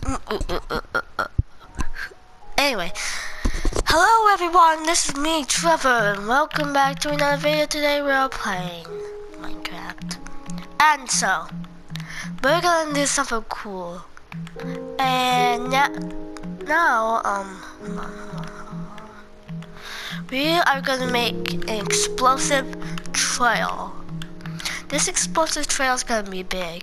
Anyway, hello everyone, this is me, Trevor, and welcome back to another video. Today we're playing Minecraft. And so, we're gonna do something cool. And now, we are gonna make an explosive trail. This explosive trail is gonna be big.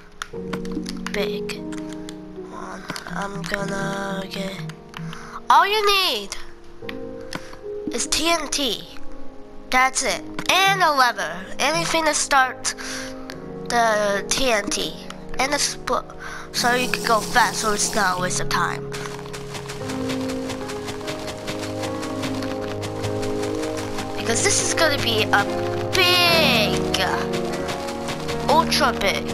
I'm gonna get... All you need is TNT. That's it. And a lever. Anything to start the TNT. And a so you can go fast, so it's not a waste of time. Because this is gonna be a big, ultra big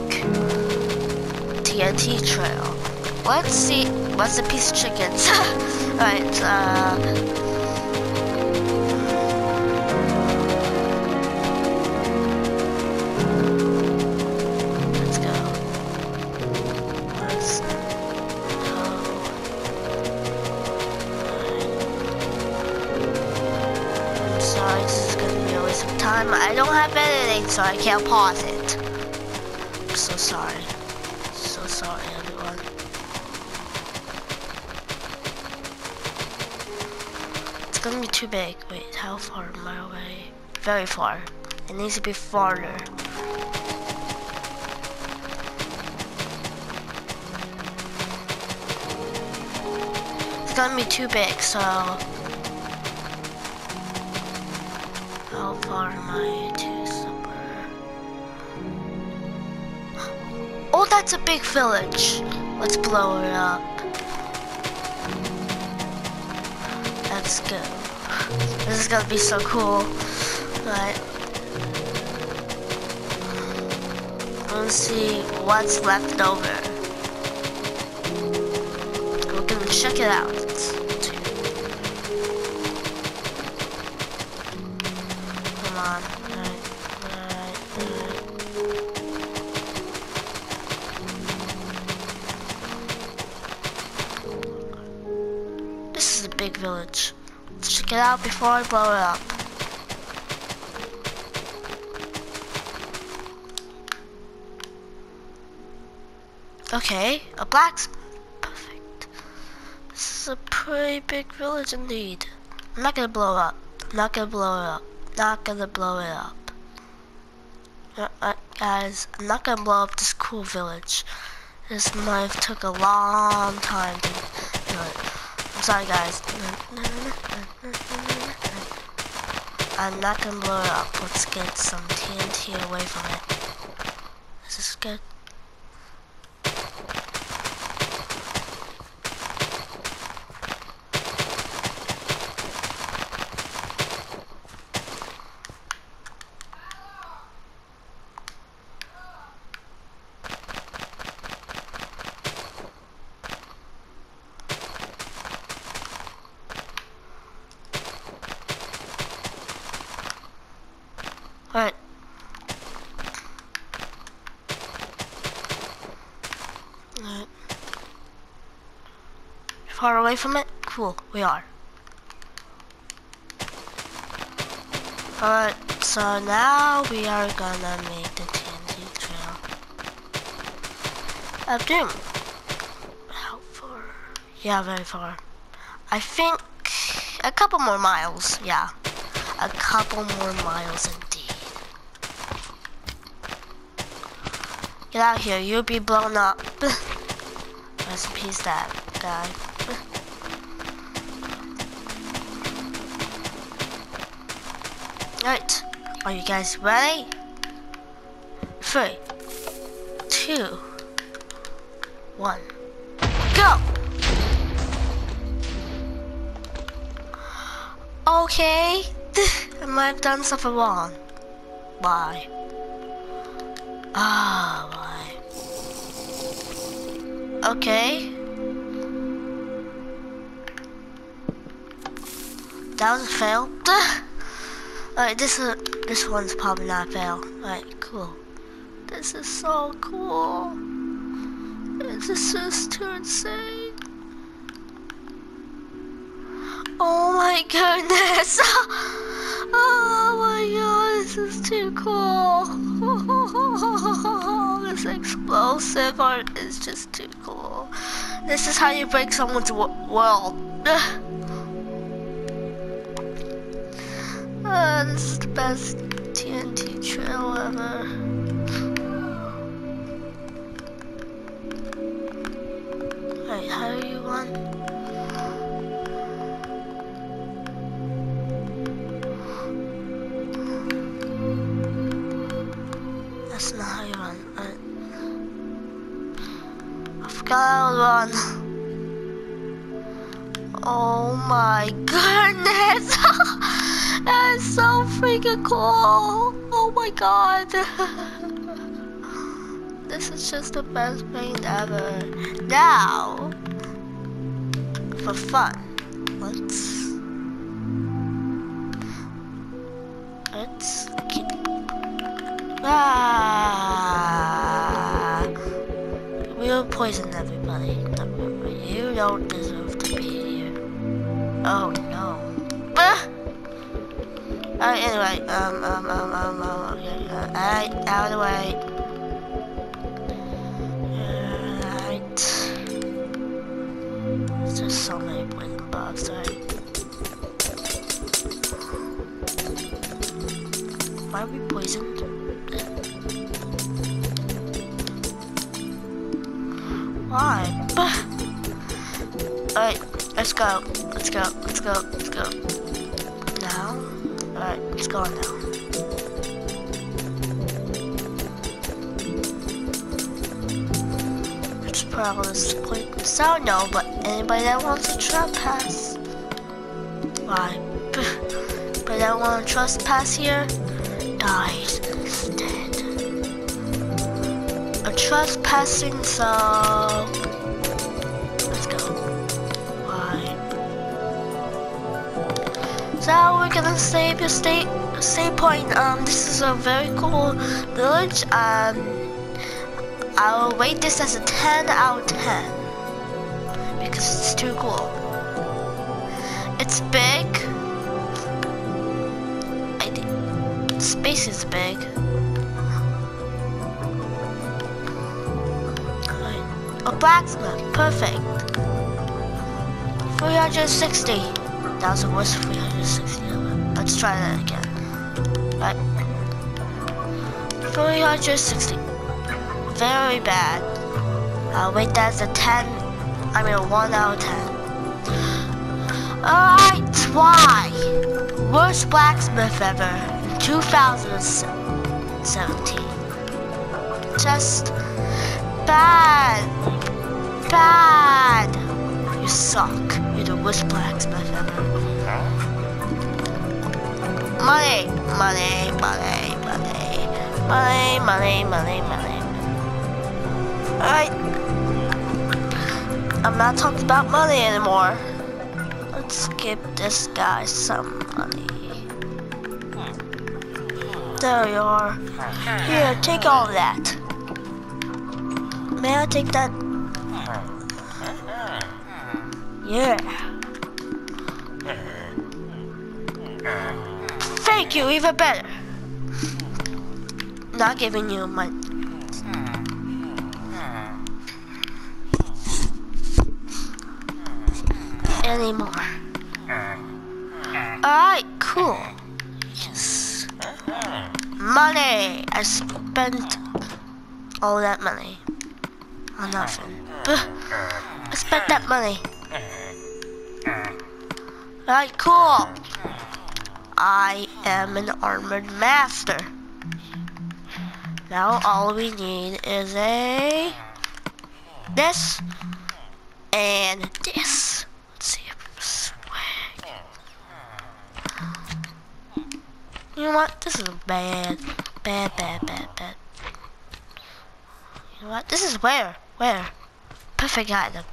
TNT trail. Let's see, what's a piece of chicken? Alright, let's go. I'm sorry, this is gonna be a waste of time. I don't have editing, so I can't pause it. I'm so sorry. So sorry, everyone. It's gonna be too big. Wait, how far am I away? Very far. It needs to be farther. It's gonna be too big, so... How far am I to somewhere? Oh, that's a big village. Let's blow it up. Let's go. This is gonna be so cool. But let's see what's left over. We're gonna check it out. Come on. Alright. This is a big village. Let's check it out before I blow it up. Okay, a blacksmith. Perfect. This is a pretty big village indeed. I'm not gonna blow it up. Not gonna blow it up. Not gonna blow it up. Guys, I'm not gonna blow up this cool village. This might have took a long time to do it. I'm sorry, guys. I'm not gonna blow it up. Let's get some TNT away from it. This is good. Alright. Alright. Far away from it? Cool, we are. Alright, so now we are gonna make the TNT trail. Up doom. How far? Yeah, very far. I think a couple more miles, yeah. A couple more miles indeed. Get out of here, you'll be blown up. Rest in peace, that guy. Alright, are you guys ready? 3, 2, 1, go! Okay, I might have done something wrong. Why? Ah, why? Okay. That was a fail. Alright, this one's probably not a fail. Alright, cool. This is so cool. This is too insane. Oh my goodness. Oh my god, this is too cool. This explosive art is just too cool. This is how you break someone's world. This is the best TNT trail ever. Wait, how do you run? That's not how you run. I forgot how to run. Oh my goodness! That is so freaking cool! Oh my god! This is just the best paint ever. Now, for fun, let's get, we'll poison everybody. You don't deserve to be here. Oh no. Alright, anyway, alright, out of the way. Alright. There's just so many poison bugs, right? Why are we poisoned? Why? Alright, let's go. Let's go. Now? Alright, let's go on now. Let's put all this pointless out now, but anybody that wants to trespass. Why? But that want to trespass here dies instead. A trespassing, so let's go. Why? So we're gonna save your save point. This is a very cool village. I'll rate this as a 10 out of 10 because it's too cool. It's big. Space is big. A blacksmith, perfect. 360. That was the worst 360 ever. Let's try that again. Right. 360. Very bad. I'll rate that as a 10. I mean a 1 out of 10. Alright, why? Worst blacksmith ever. 2017. Just bad. You suck. You're the worst blacksmith ever. Money. Alright. I'm not talking about money anymore. Let's give this guy some money. There you are. Here, take all of that. May I take that? Yeah. Thank you, even better. Not giving you money. Anymore. Alright, cool. Yes. Money! I spent all that money on nothing. I spent that money. Alright, cool. I am an armored master. Now all we need is this and this. Let's see if it's swag. You know what? This is bad. Bad. You know what? This is where? Perfect item.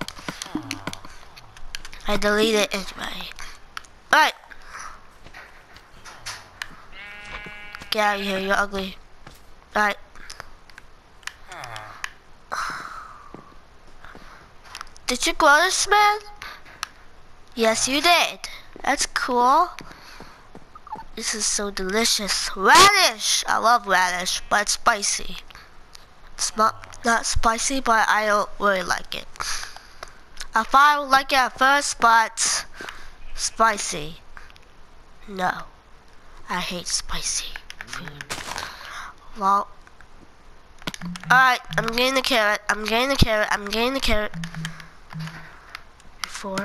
I delete it anyway. Right. Get out of here, you're ugly. Right. Did you grow this, man? Yes, you did. That's cool. This is so delicious. Radish! I love radish, but it's spicy. It's not spicy, but I don't really like it. I thought I would like it at first, but spicy. No. I hate spicy food. Well, alright, I'm getting the carrot. I'm getting the carrot. I'm getting the carrot. Before.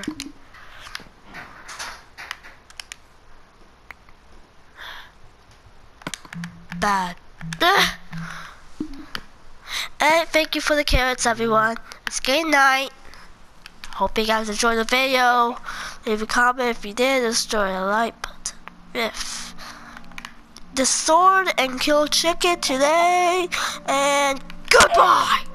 Bad. And thank you for the carrots, everyone. It's game night. Hope you guys enjoyed the video. Leave a comment if you did. Destroy a like button. If the sword and kill chicken today. And goodbye.